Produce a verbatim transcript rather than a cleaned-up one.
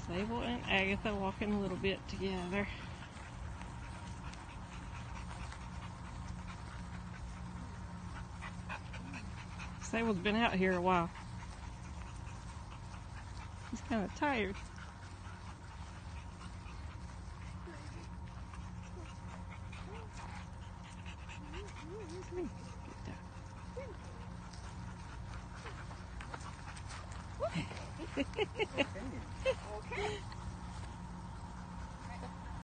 Sable and Agatha walking a little bit together. Sable's been out here a while. He's kind of tired. Get down.